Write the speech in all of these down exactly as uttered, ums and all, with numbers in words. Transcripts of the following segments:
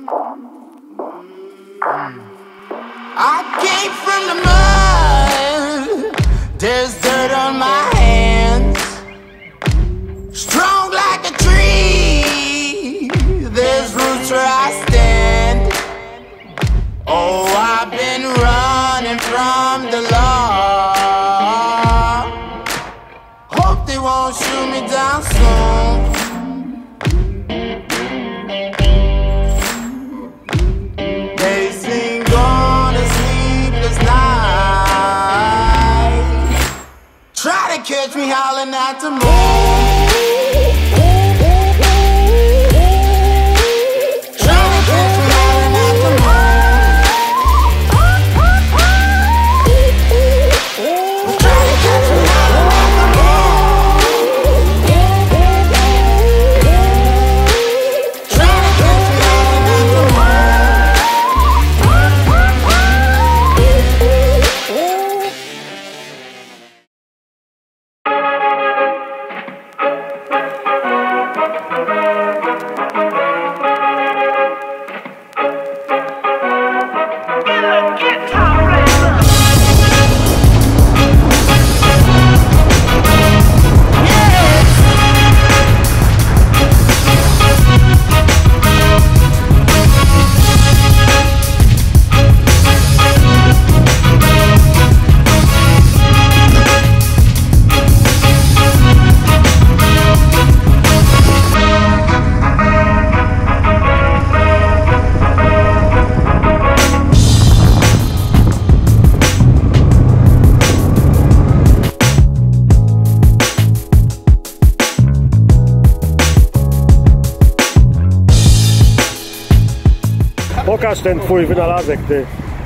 I came from the mud. There's dirt on my hands. Strong like a tree. There's roots where I stand. Oh, I've been running from the law. Hope they won't shoot me down soon. They sing on a sleepless night. Try to catch me howling at the moon. Pokaż ten twój wynalazek, ty.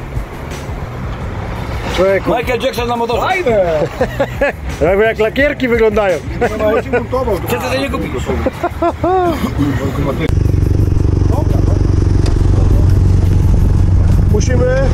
Człowieku. Michael Jackson na motorze. Fajne! Jakby jak lakierki wyglądają. Kiedy to nie kupisz? Musimy...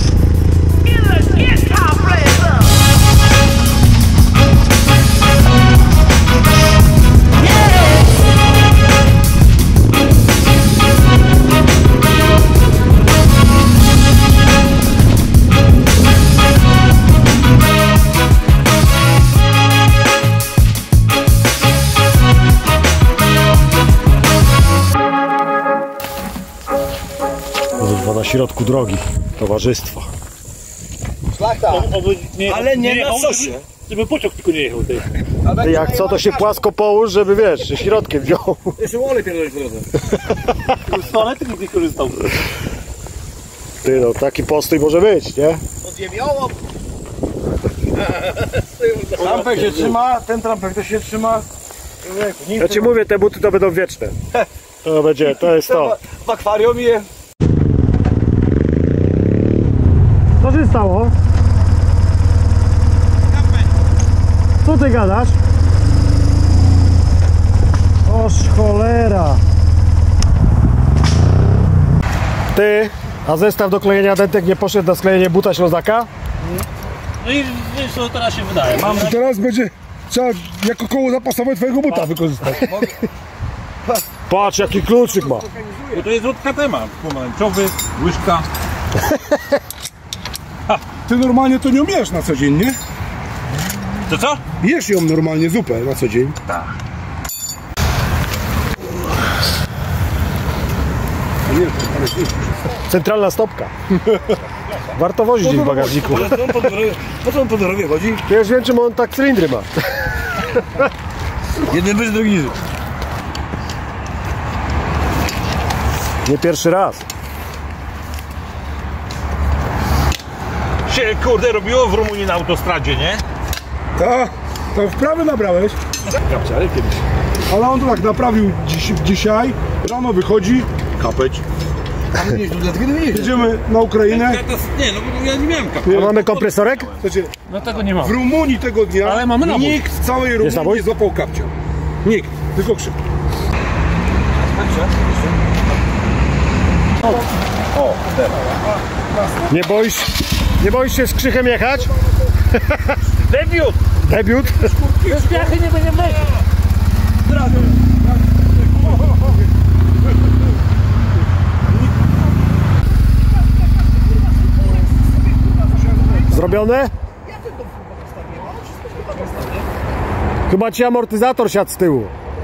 na środku drogi towarzystwa. Szlachta. Ale nie, nie na sosie. Żeby pociąg tylko nie jechał. Ty. Ty jak co, to się płasko połóż, żeby wiesz, środkiem wziął. Jeszcze olej pierdolić po drodze. Z toalety nikt nie korzystał. Ty no, taki postój może być, nie? Odjebiało. Trampek się trzyma, ten trampek też się trzyma. Ja ci mówię, te buty to będą wieczne. To będzie, to jest to. W akwarium je. Co się stało? Co ty gadasz? Oż cholera. Ty, a zestaw do klejenia dentek nie poszedł na sklejenie buta Ślązaka? No i wiesz co teraz się wydaje. Mam... Teraz będzie trzeba jako koło zapasowe twojego buta wykorzystać. Patrz jaki kluczyk ma. Bo to jest od K T M A. Pomarańczowy, łyżka. Ty normalnie to nie umiesz na co dzień, nie? To co? Jesz ją normalnie, zupę na co dzień. Tak. Centralna stopka. Warto wozić w bagażniku. Po co on po drodze chodzi? Ja już wiem, czym on tak cylindry ma. Jeden bez drugi niż. Nie pierwszy raz. Się kurde robiło w Rumunii na autostradzie, nie? Tak, to wprawy nabrałeś. Kapciary kiedyś. Ale on to tak naprawił dziś, dzisiaj. Rano wychodzi, kapeć. Jedziemy na Ukrainę. Nie, no bo ja nie miałem kapci. A mamy kompresorek? Słuchajcie, No tego nie mam. w Rumunii tego dnia Ale mamy nabój. nikt w całej Rumunii nabój? nie złapał kapcia. Nikt, tylko krzyk. O, teraz. Nie boisz, nie boisz się z Krzychem jechać? Debiut! Debiut? Już piachy nie będzie mleć. Ustawione? Chyba ci amortyzator siadł z tyłu.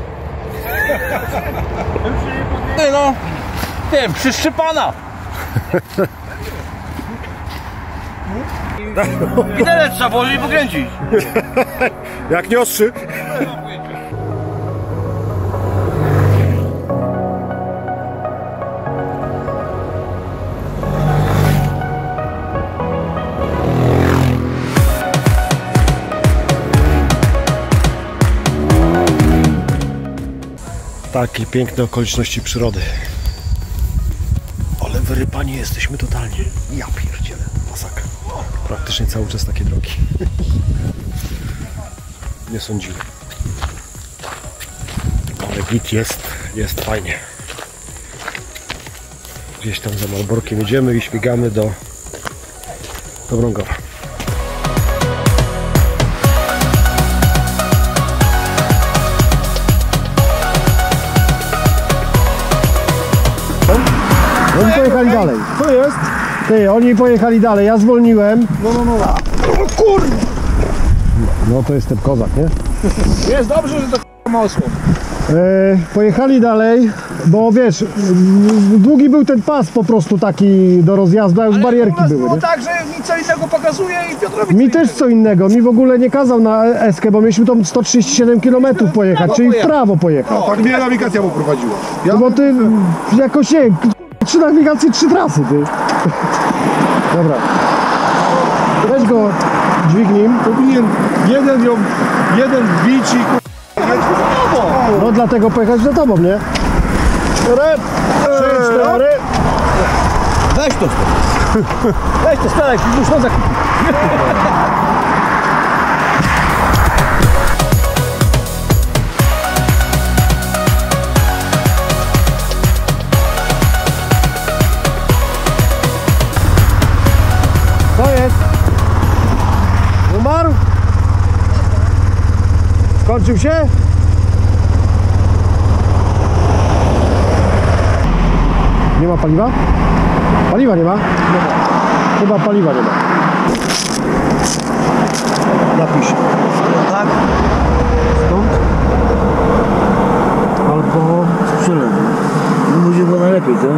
Ty no, ty, przyszczypana. Widelec trzeba włożyć i pokręcić. Jak nie ostrzy. Takie piękne okoliczności przyrody. Ale wyrypani jesteśmy totalnie. Ja pierdzielę, masakra. Praktycznie cały czas takie drogi. Nie sądziłem. Ale git jest, jest fajnie. Gdzieś tam za Malborkiem jedziemy i śmigamy do, do Wrągowa. Oni pojechali dalej. To jest? Ty, oni pojechali dalej, ja zwolniłem. No, no, no. O kurde! No to jest ten kozak, nie? Jest dobrze, że to masło. E, pojechali dalej, bo wiesz, m, długi był ten pas po prostu taki do rozjazdu, a już barierki były, nie? tak, że mi co innego pokazuje i Piotrowi Mi też co innego, mi w ogóle nie kazał na eskę, bo mieliśmy tam sto trzydzieści siedem kilometrów pojechać, czyli w prawo pojechał. Tak mnie nawigacja poprowadziła. Ja No bo ty jakoś nie, trzy nawigacje, trzy trasy, ty. Dobra. Weź go dźwignij. powinien jeden ją, jeden wbić i No dlatego pojechać za tobą, nie? Cztery, trzy, cztery. Weź to Weź to staraj, już no zakupić. Co jest? Umarł? Skończył się? Nie ma paliwa? Paliwa nie ma? Nie ma. Chyba paliwa nie ma. Napisz. Tak, Stąd? albo sprzęt. No będzie było najlepiej, co?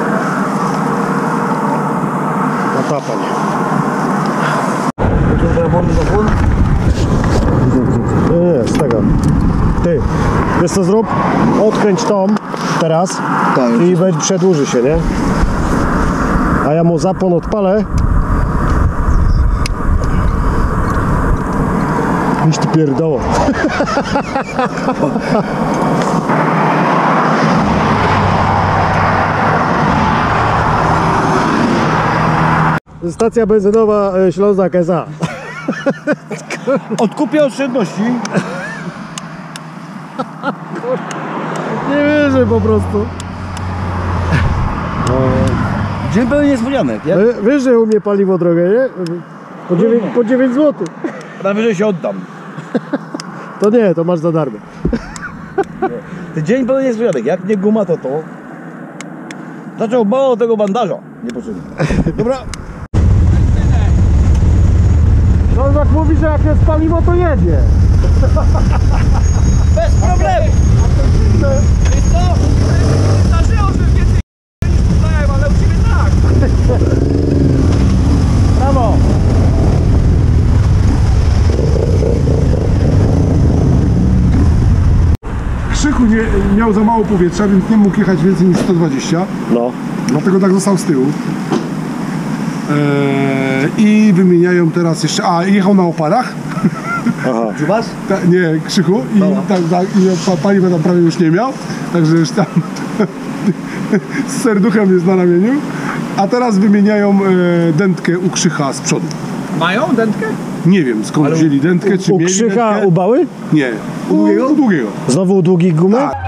Na tapanie. To telefon, zapłon? Nie, nie, z tego. Ty, wiesz co zrób? Odkręć tą teraz Tak. i będzie- przedłuży się, nie? A ja mu zapłon odpalę. Iść ty pierdoło. Stacja benzynowa e, Ślązak S A. Odkupię oszczędności. Nie wierzę po prostu. Dzień pełen niespodzianek, ja Wy- Wiesz, że u mnie paliwo drogę, nie? Po dziewięć, po dziewięć złotych. najwyżej się oddam. To nie, to masz za darmo. Ty dzień pełen niespodzianek, jak nie guma to to. Zaczął mało tego bandaża. Niepotrzebnie. Dobra. Ślązak mówi, że jak jest paliwo, to jedzie. Bez problemu. Wiesz co? Zdarzyło, że więcej niż poznałem, ale u ciebie tak. Brawo. Krzychu nie, miał za mało powietrza, więc nie mógł jechać więcej niż sto dwadzieścia. No. Dlatego tak został z tyłu. Eee, I wymieniają teraz jeszcze. A, jechał na oparach. Aha. Czuwasz? Ta, nie, Krzychu. I, tak, tak, i pa- paliwa tam prawie już nie miał. Także już tam z serduchem jest na ramieniu. A teraz wymieniają e, dętkę u Krzycha z przodu. Mają dętkę? Nie wiem skąd wzięli dętkę, czy U mieli Krzycha dętkę. u Bały? Nie, u długiego. U długiego. Znowu u długich gumy? Tak.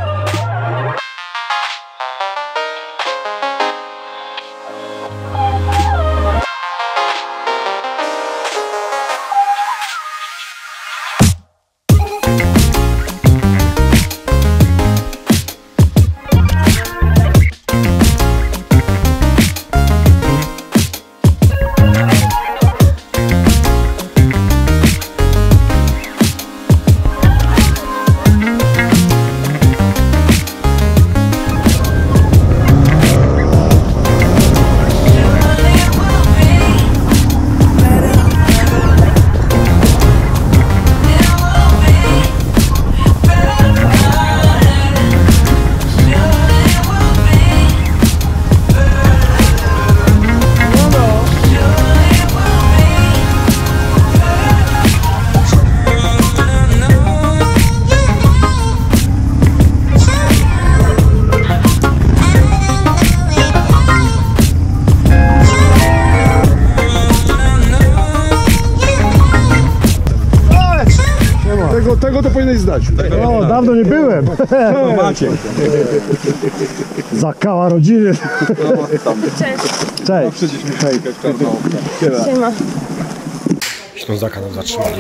przyznać. O, dawno nie byłem. Maciek. Zakała rodziny. Cześć. Cześć. Siema. Ślązaka nam zatrzymali.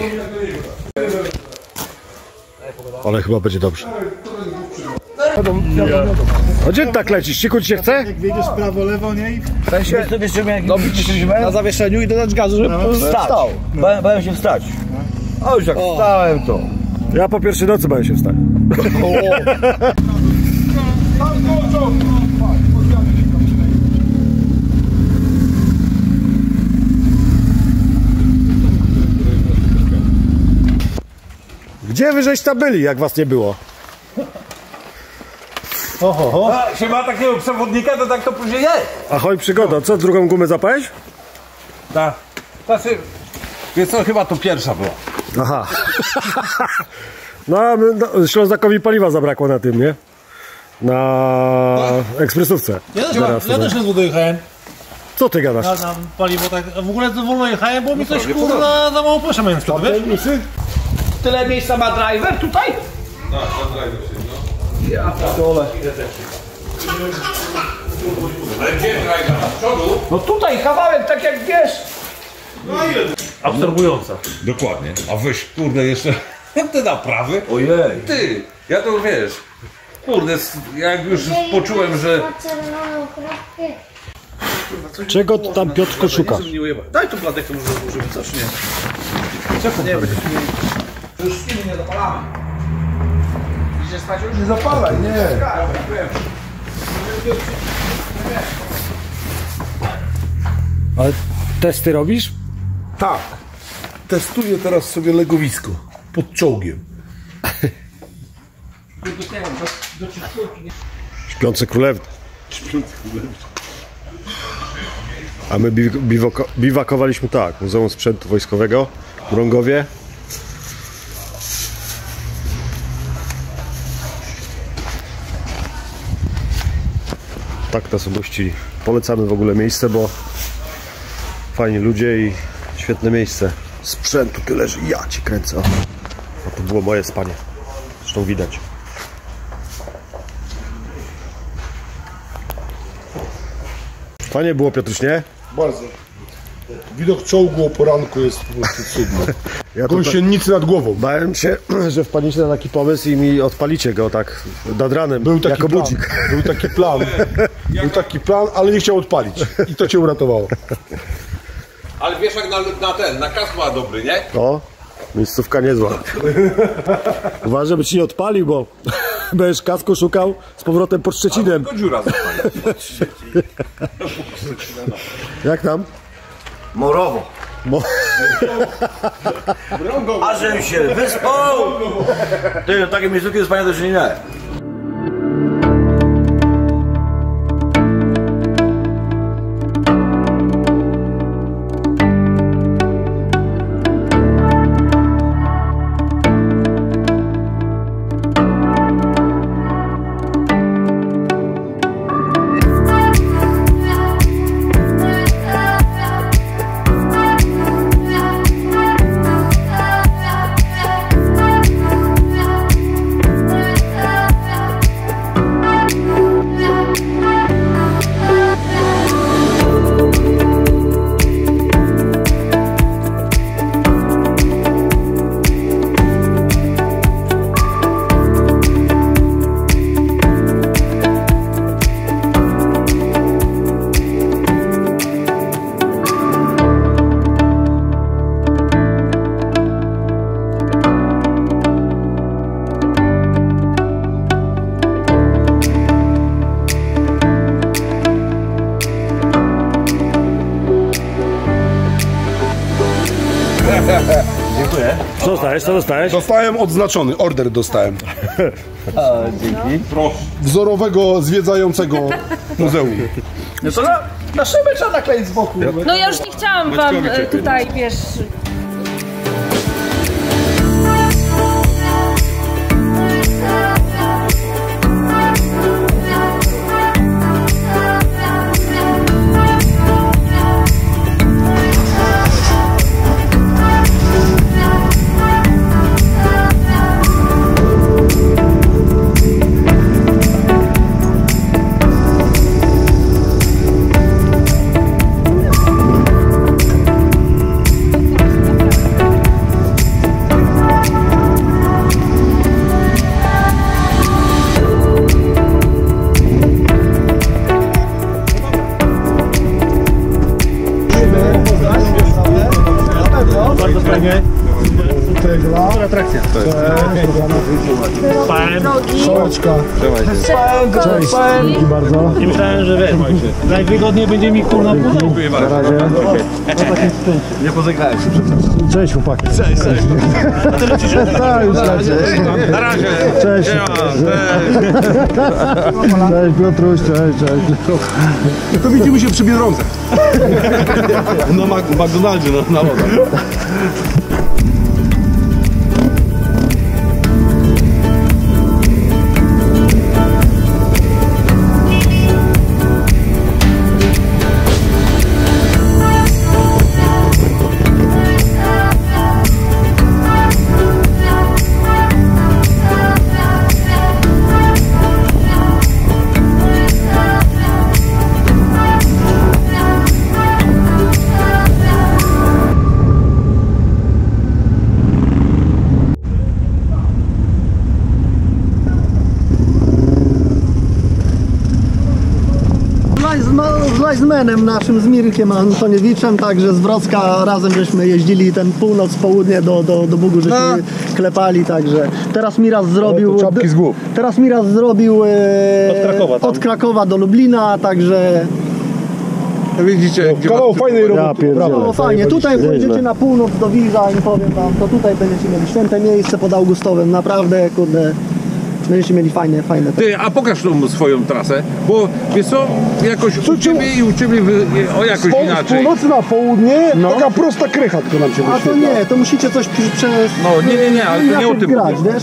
Ale chyba będzie dobrze. A gdzie tak lecisz? Ciku ci się chce? Jak wiedziesz prawo, lewo, nie? I w sensie, na zawieszeniu i dodać gazu, żeby no, wstać. Bałem, bałem się wstać. A już jak o. wstałem to. Ja po pierwszej nocy bałem się wstać. Gdzie wy żeś tam byli, jak was nie było? Oho, ho. A, się ma takiego przewodnika, to tak to później jest. Ahoj, przygoda. Co, drugą gumę zapałeś? Tak. Znaczy, wiesz co, chyba to pierwsza była. Aha. No, a my, no, Ślązakowi paliwa zabrakło na tym, nie? Na ekspresówce. Ja też, Teraz, ja też ledwo dojechałem. Co ty gadasz? Ja na paliwo tak. W ogóle to wolno jechałem, bo mi coś kurwa za mało proszę miałem wtedy, wiesz? Tyle miejsca ma driver tutaj? Tak, na driver się, no. Ja dole. Ale gdzie driver? Na przodu? No tutaj kawałek, tak jak wiesz. No ile? Absorbująca. Dokładnie. A weź, kurde, jeszcze te naprawy. Ojej. Ty, ja to wiesz. Kurde, jak już poczułem, że... Czego ty tam, Piotrku, szukasz? Daj tu platek, to może złożymy, coś nie. Czemu nie będzie? Już z nimi nie zapalamy. Idziesz spać już? Nie zapalaj, nie. Ale testy robisz? Tak. Testuję teraz sobie legowisko. Pod czołgiem. Śpiące królewny. A my biw biwako biwakowaliśmy tak, Muzeum Sprzętu Wojskowego w Mrągowie. Tak nas ogościli. Polecamy w ogóle miejsce, bo fajni ludzie i świetne miejsce. Sprzętu tyle, że ja ci kręcę. O, a to było moje spanie. Zresztą widać. Fajnie było, Piotruś, nie? Bardzo. Widok czołgu o poranku jest po prostu cudny. Ja to Gąsienicy nad głową. bałem się, że wpadniecie na taki pomysł i mi odpalicie go tak nad ranem, Był taki jako plan. budzik. Był taki plan. Był taki plan, ale nie chciał odpalić. I to cię uratowało. Ale wiesz jak na, na ten, na kask ma dobry, nie? O, miejscówka niezła. Uważaj, żeby ci nie odpalił, bo będziesz kasku szukał z powrotem pod Szczecinem. To dziura zapali. Jak tam? Morowo. Mo Ażem się wyspał! Ty, takie miejscówki jest fajne, to się nie miałem. Dziękuję. Co dostałeś? Co dostałeś? Dostałem odznaczony, order dostałem. A, dzięki. Proszę. Wzorowego, zwiedzającego muzeum. No to na, na szybę trzeba nakleić z boku. No ja już nie chciałam wam e, tutaj, wiesz... Spoko. Cześć, dzięki bardzo. Nie myślałem, że wiesz, najwygodniej będzie mi kurna pół. Na razie. Nie pożegnałem się, przepraszam. Cześć chłopaki. Cześć, cześć. Tak, już lecę. Na razie. Cześć. Cześć Piotruś, cześć, cześć. To widzimy się przy Biedronce. No w McDonaldzie, no, na wodę. Z Linesmanem naszym, z Mirkiem Antoniewiczem, także z Wrocka razem żeśmy jeździli ten północ, południe do, do, do Bugu, żeśmy no. klepali, także teraz Miraz zrobił... Czapki z głów. Teraz Miraz zrobił e, od, Krakowa, od Krakowa do Lublina, także... Widzicie, gdzie kawał fajnej roboty. Ja no, fajnie, tutaj pójdziecie na północ do Wilza i powiem wam, to tutaj będziecie mieli święte miejsce pod Augustowem, naprawdę, kurde... Będziecie mieli fajne, fajne... Ty, a pokaż tą swoją trasę, bo wiesz co, jakoś u ciebie i u ciebie wy, o jakoś Z inaczej. północy na południe, no. Taka prosta krycha tylko nam się A wyświetla. to nie, to musicie coś przez... No nie, nie, nie, ale to nie o tym grać, mówię. wiesz?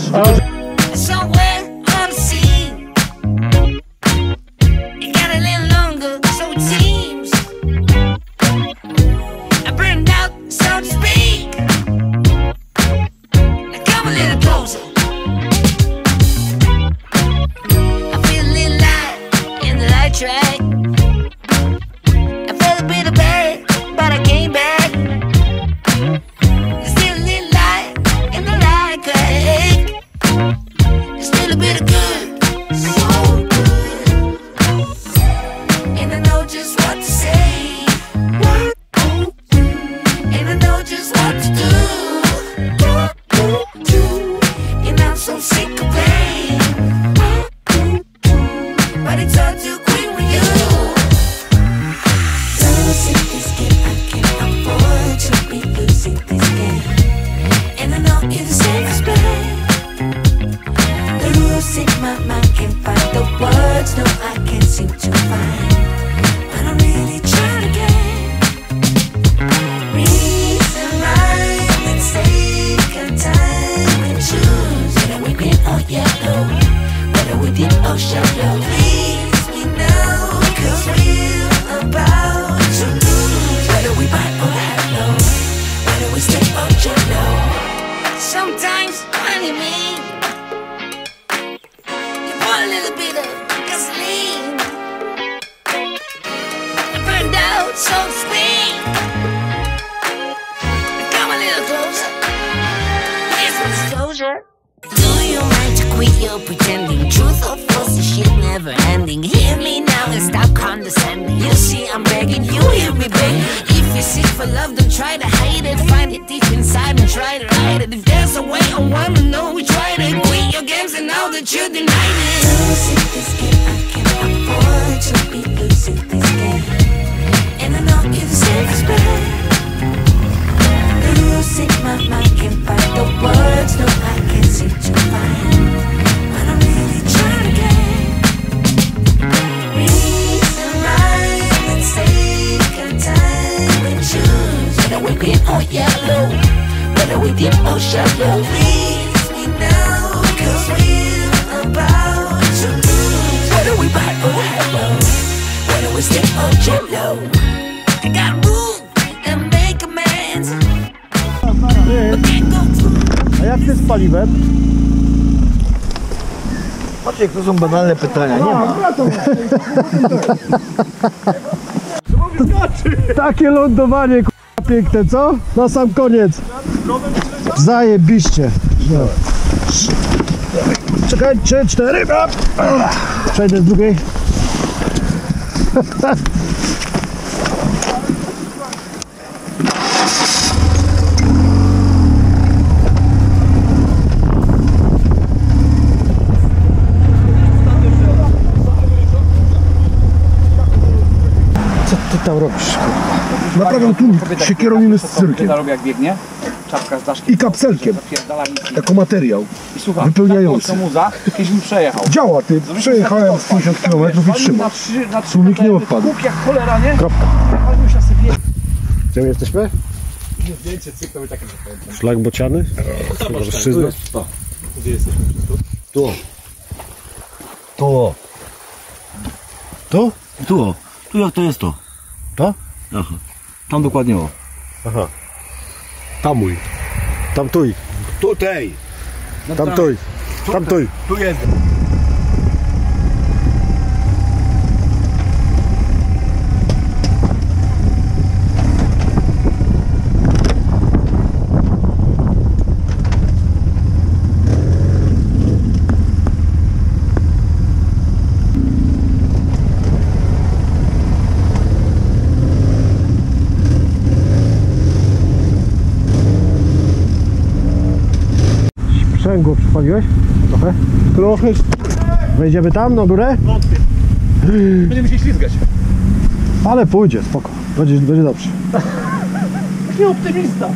A jak ty z paliwem? Patrzcie, to są banalne pytania, nie ma. Takie lądowanie k***a piękne, co? Na sam koniec. Zajebiście. No. Czekajcie, cztery. Przejdę z drugiej. tam robisz? Naprawiam tu siekieroniny z cyrkiem. Jak biegnie, czapka z daszkiem. I kapselkiem. Jako materiał. I słucham, wypełniający. muza, kiedyś mi przejechał. Działa, ty. Przejechałem z pięćdziesiąt kilometrów i trzyma. Słownik nie odpadł. Jak cholera, nie? Kropka. Gdzie my jesteśmy? Szlak bociany? Rozszyzna? Gdzie jesteśmy? Tu. Tu. Tu? Tu. Tu jak to jest to? To? Aha. Tam dokładnie o. Aha. Tamuj. Tamtuj. Tutaj. Tamtuj. Tamtuj. Tu jest. Sprzęgło przypaliłeś? Trochę? Trochę. Wejdziemy tam na górę? Będziemy się ślizgać. Ale pójdzie, spoko. Będzie, będzie dobrze. Nie optymista.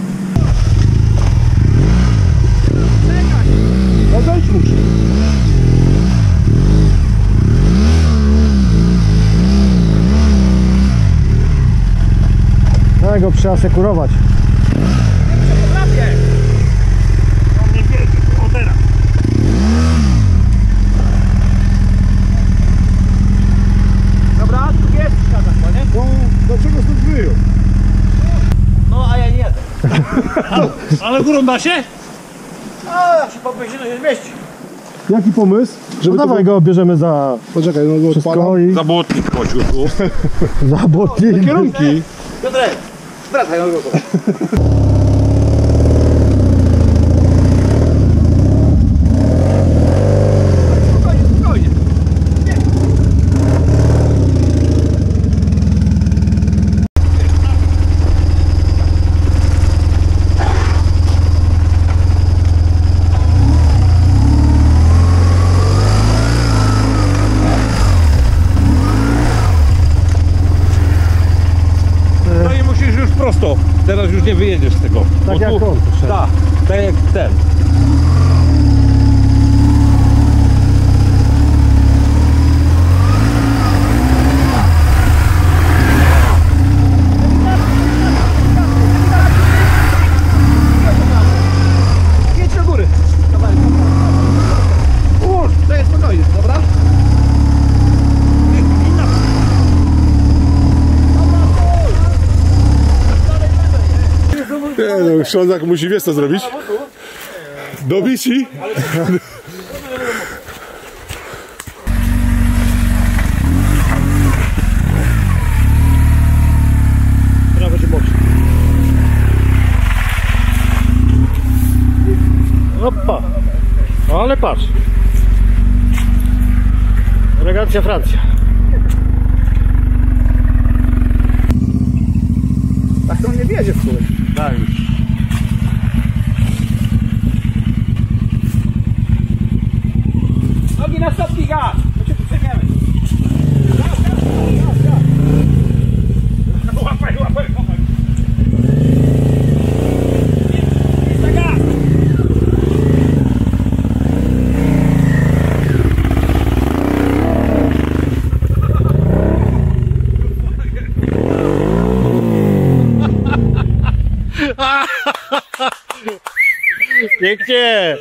No wejdź muszę. Trzeba go przeasekurować. Dobra, tu jest szkada, nie? No, dlaczego stąd wyjął? No, a ja nie jadę. Ale górą da się? A, jak się popyśnie, to się zmieści. Jaki pomysł? Żeby no dawaj go bierzemy za Poczekaj, no go wszystko odpalam. i Zabłotnik chodził tu. za błotnik. Kierunki. Piotrek, wracaj na drogę. Spokojnie, spokojnie. No i musisz już prosto. Teraz już nie wyjedziesz z tego. Tak Bo jak tu- on poszedł. Tak, tak jak ten. Jedź do góry. Dawaj. Uż, to jest spokojnie, dobra? Nie no, Ślązak musi wiesz co zrobić? Dobić i... Teraz będzie mocno. Opa. Ale patrz. Elegancja Francja. Tak to on nie wjedzie w sumie. Tak już. Nogi na stopki, gaz! To cię tu przejmiemy. Łapaj, łapaj, łapaj. Jest na gaz! Pięknie.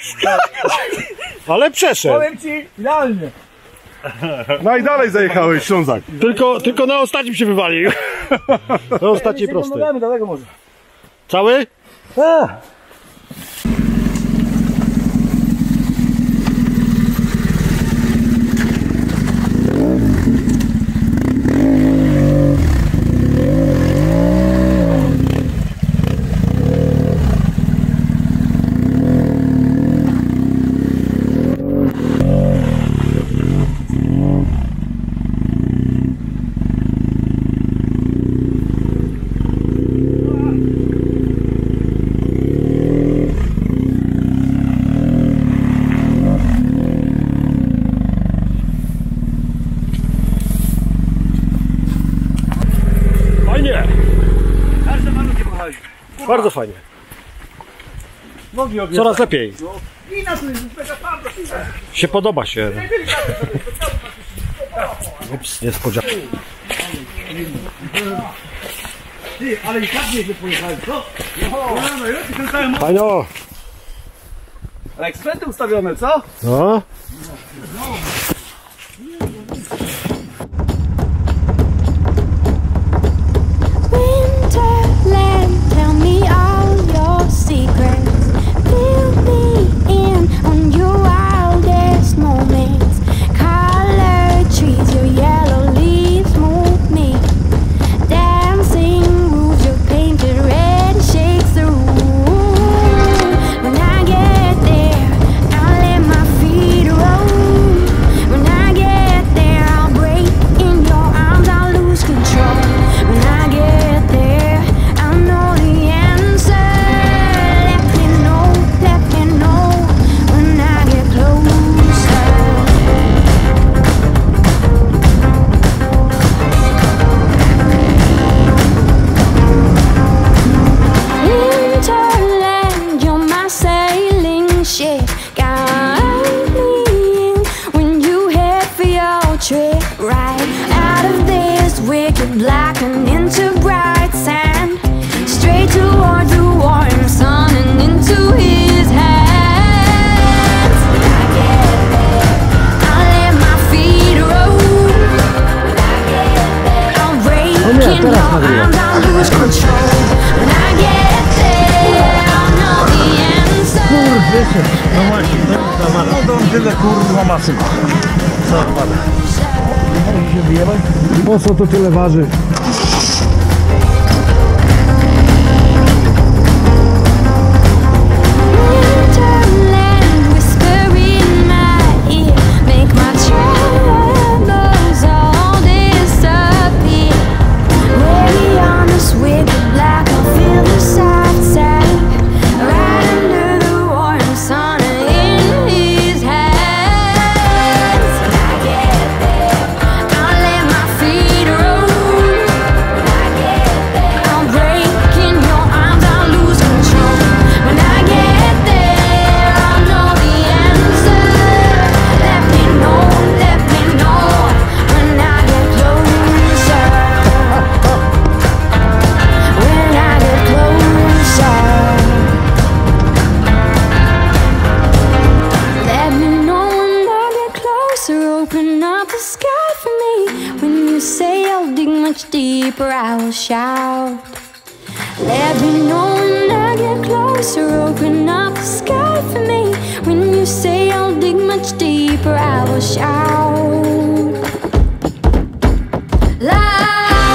Ale przeszedł. Powiem ci, idealnie. No i dalej zajechałeś, Ślązak. Tylko, tylko na ostatnim się wywalił. Na ostatniej prostej. Nogami, dlatego może. Cały? A. bardzo fajnie. Coraz lepiej. Się podoba się. Ups, niespodzianka. Ty, ale i tak nie pojechali, co? Fajno. Ale eksperty ustawione, co? No. Winterland, tell me all your secrets. Fill me in on your wildest moments. Colored trees, your yellow leaves move me. Dancing roofs, your painted red shakes the room. When I get there, I'll let my feet roll. When I get there, I'll break in your arms, I'll lose control. When I get there, I'll know the answer. Let me know, let me know when I get closer. Winterland, you're my sailing ship. Guide me in when you head for your trip. Right out of this wicked black and into bright sand. Straight towards the warm sun and into his hands. When I get there, I'll let my feet roll. When I get there, I'll break in your arms, I'll lose control. When I get there, I'll know the answer. No właśnie, no to tyle kurwa masy. Co pada? Po co to tyle waży? Winterland, whisper in my ear, make my troubles all disappear. Way on this wicked black, I feel the soft sand. Right under the warm sun and in his hands. When I get there, I'll let my feet roll. When I get there, I'll break in your arms, I'll lose control. When I get there, I'll know the answer. Let me know, let me know when I get closer. When I get closer. Let me know when I get closer. Open up the sky for me. When you say I'll dig much deeper, I will shout. Let me know when I get closer. Open up the sky for me. When you say I'll dig much deeper, I will shout. Loud.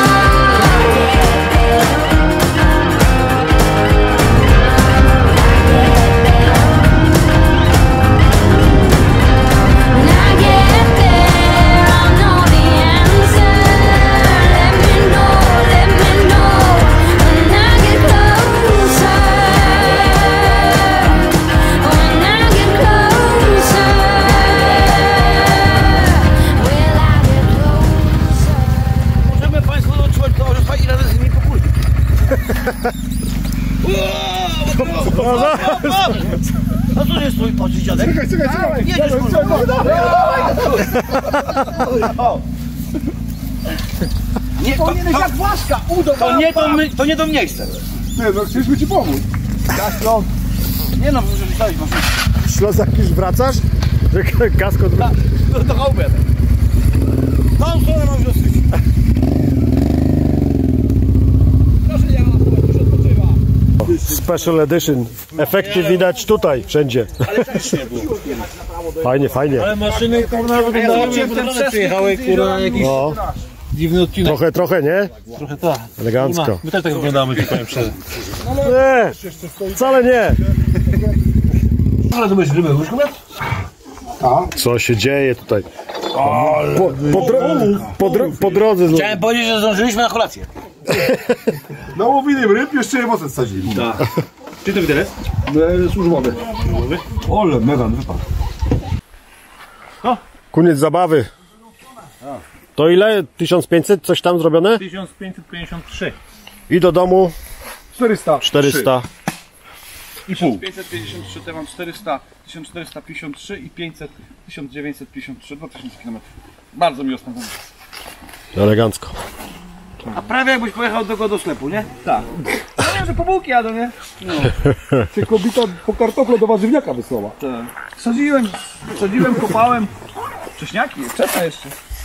When I get there, I'll know the answer. Let me know, let me know when I get closer. When I get closer. Will I get closer? Możemy Państwo odczuwać to, że fajnie razy z nimi popójść. A co jest twój oczy, dziadek? Czekaj, czekaj, czekaj. Jedziesz, kurwa. Nie, powinieneś jak Błaszka, udo, to nie to, my, to nie to miejsce. Nie, no chcieliśmy ci pomóc. Kaszlo. Nie no, muszę wystawić maszynę. Ślozak już wracasz? Że kasko... No to chałbę. Tą stronę mam dosyć. Proszę, ja mam już odpoczywa. Special edition. Efekty widać tutaj, wszędzie. Fajnie, fajnie. Ale maszyny kurwa wyglądają jakby drony przyjechały kurwa na jakiś No, dziwny odcinek. trochę, trochę, nie? Trochę tak. Elegancko. My też tak wyglądamy, ci powiem szczerze. Nie, wcale nie. Ale to będziesz ryby, już chyba? Co się dzieje tutaj? Po, po, dro po, dro po drodze znów. Chciałem powiedzieć, że zdążyliśmy na kolację. Nałowili ryb, jeszcze je mocno wsadzili. Tak. Czy to widelec? Służbowy. Ole, mega wypadł. Koniec zabawy. To ile? tysiąc pięćset? Coś tam zrobione? tysiąc pięćset pięćdziesiąt trzy. I do domu czterysta. czterysta. I pół. pięćset pięćdziesiąt trzy, to ja mam czterysta, tysiąc czterysta pięćdziesiąt trzy i pięćset, tysiąc dziewięćset pięćdziesiąt trzy, dwa tysiące kilometrów. Bardzo miło spędzone. Elegancko. A prawie jakbyś pojechał tylko do sklepu, nie? Tak. No wiem, że po bułki jadą, nie? No. Cię kobieta po kartofle do warzywniaka wysłała. Tak. Sadziłem, sadziłem, kopałem. Wcześniaki, wczesna jeszcze.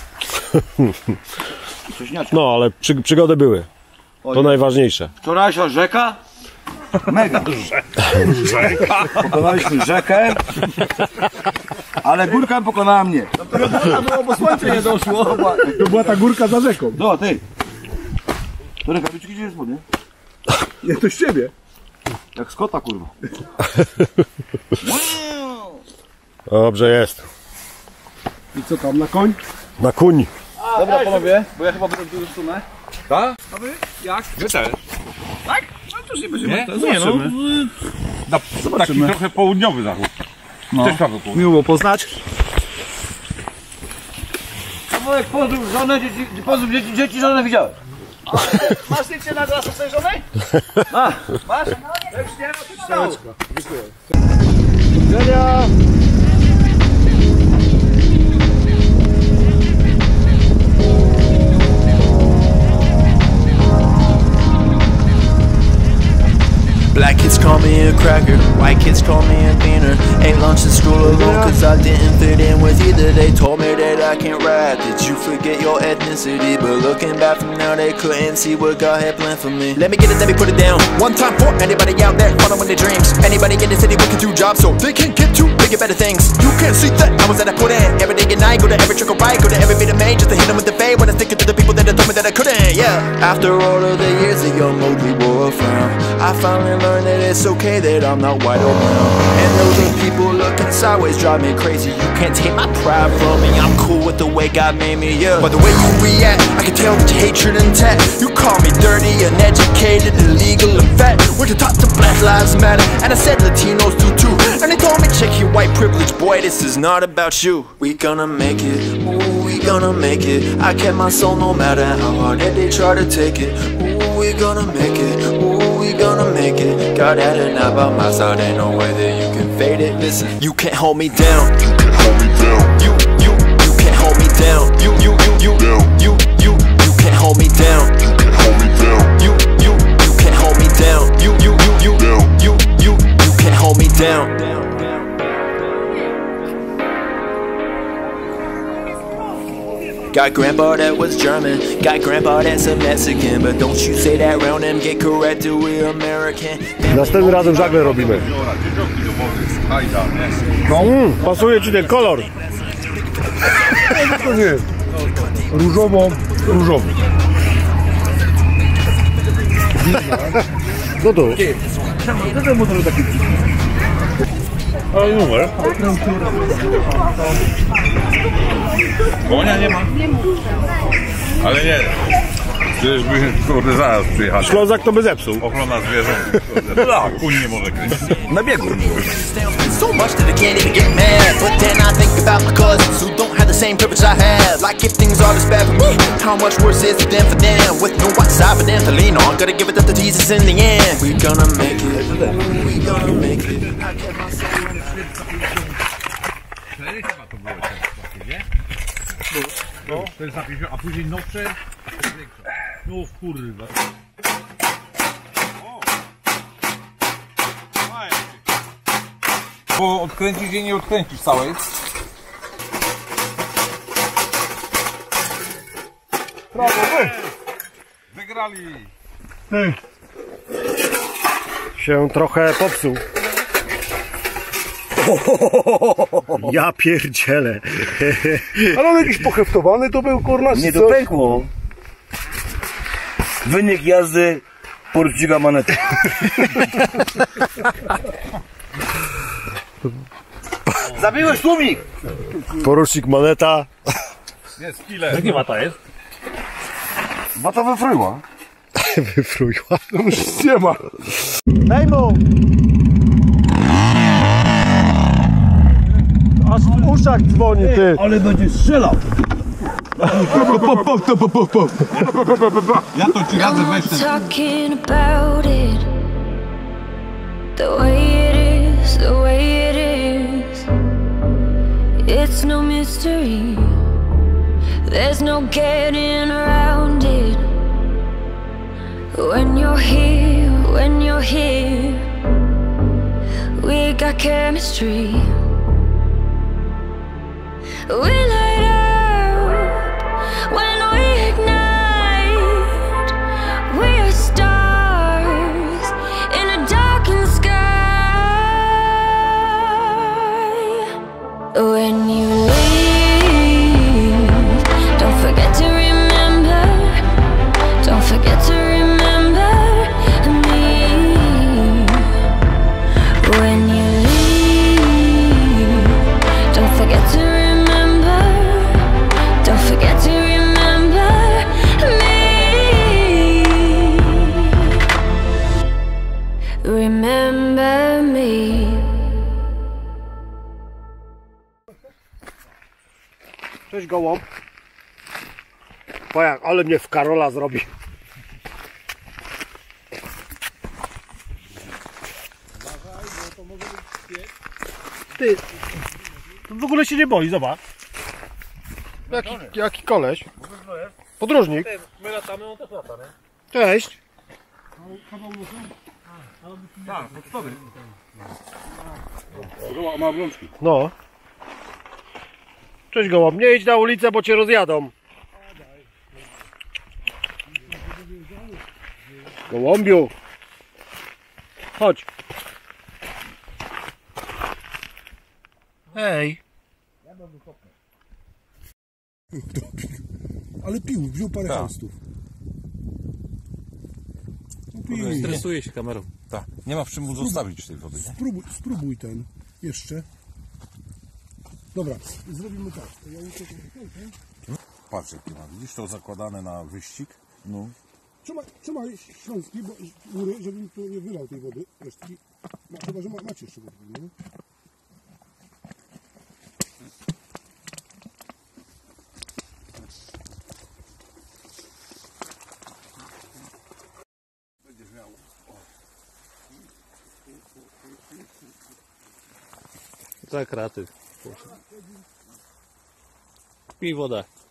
No, ale przy, przygody były. To najważniejsze. Wczorajsza rzeka. Mega. Rzeka. Pokonaliśmy rzekę. Ale górka pokonała mnie. No było, bo słońce nie doszło. To była ta górka za rzeką. No, ty. To rękawiczki gdzie jest, nie? Nie, to z ciebie. Jak z kota, kurwa. Dobrze jest. I co tam, na koń? Na kuń. Dobra, panowie, bo ja chyba będę dużo stunę. Tak? A wy? Jak? Wy też. Tak? No to już nie będziemy. Nie? Nie, no. Na, taki trochę południowy zachód. No. Też prawo południe. Miło poznać. Kawałek pozdrów żonę, dzieci, pozdrów dzieci, dzieci żonę widziałem. Masz zdjęcie na głos swojej żony? A, masz? Jak nie, no to stało. Dziękuję. Widzenia. Black kids call me a cracker, white kids call me a beaner. Ate lunch in school alone cause I didn't fit in with either. They told me that I can't rap, that you forget your ethnicity. But looking back from now they couldn't see what God had planned for me. Let me get it, let me put it down. One time for anybody out there following their dreams. Anybody in the city working two jobs so they can get to bigger, better things. You can't see that I was that I put in. Every day and night, go to every trick or right, go to every bit of made just to hit them with the fade. When I stick it to the people that told me that I couldn't, yeah. After all of the years a young Mowgli wore a frown, I finally learn that it's okay that I'm not white or brown. And those are people looking sideways drive me crazy. You can't take my pride from me. I'm cool with the way God made me, yeah. But the way you react, I can tell that your hatred intact. You call me dirty, uneducated, illegal, and fat. When you talk to Black Lives Matter, and I said Latinos do too. And they told me check your white privilege, boy, this is not about you. We gonna make it, ooh, we gonna make it. I kept my soul no matter how hard that they try to take it. Ooh, we gonna make it, ooh, we gonna make it. God had it now by my side, ain't no way that you can fade it. Listen, you can't hold me down. You can't hold me down. You, you, you can't hold me down. You, you, you, you, you, you, you can't hold me down. You can't hold me down. You, you, you can't hold me down. You, you, you, you, you, you, you can't hold me down. Got grandpa that was German, got grandpa that's a Mexican. But don't you say that round and get corrected, we're American. Następnym razem żagle robimy. Mm, pasuje ci ten kolor. To nie. Różowo, różowy. No to. Co ten motor taki? Ale numer. Konia nie ma? Ale nie. Przecież by kurde zaraz przyjechać. Ślązak to by zepsuł. Ochrona zwierząt. Tak, kuń nie może kręcić. Na biegu. So much that I can't even get mad. But then I think about my cousins who don't have the same privilege I have. Like if things are this bad for me, how much worse is it than for them? With no outside for them to lean on, gotta give it up to Jesus in the end. We gonna make it, we gonna make it. I kept myself. No, to jest na pięćdziesiąt, a później nowsze. No kurwa. Bo odkręcisz jej nie odkręcisz całej. Brawo, wy! Wygrali! Ty. Się trochę popsuł. Ja pierdzielę. Ale on jakiś poheftowany to był, kurna? Nie, to pękło. Wynik jazdy porucznika Manety. Zabiłeś tłumik! Porucznik Maneta. Jest kile. Jakie wata jest? Wata wyfryła. Wyfrujła. To już nie ma. Daj mu! Aż w uszach dzwoni, ty. Ale będzie strzelał. Ja to ci radzę, weź ten. Talking about it, the way it is, the way it is. It's no mystery, there's no getting around it. When you're here, when you're here, we got chemistry. We light up when we ignite. We are stars in a darkened sky. When you leave, don't forget to remember. Don't forget to remember me. When you leave, don't forget to remember. Don't forget to remember me. Remember me. Cześć gołąb. Pojak, ale mnie w Karola zrobi. Ty, to w ogóle się nie boi, zobacz. Jaki, jaki koleś? Podróżnik. My latamy, on też lata, nie? Cześć. Tak, pod stody. Ma obrączki. No. Cześć gołąb, nie idź na ulicę, bo cię rozjadą. Gołąbiu. Chodź. Hej. Ale pił, wziął parę chustów. No Stresuje się kamerą. Tak, nie ma w czym mu zostawić tej wody, nie? Spróbuj, spróbuj ten, jeszcze. Dobra, zrobimy tak. Ja muszę... Patrz jakie ma, widzisz to zakładane na wyścig? No. Trzymaj, trzymaj śląski, bo góry, żebym tu nie wylał tej wody. Resztki. No, chyba, że ma, macie jeszcze wody, nie? Tak, raty. Pij wodę.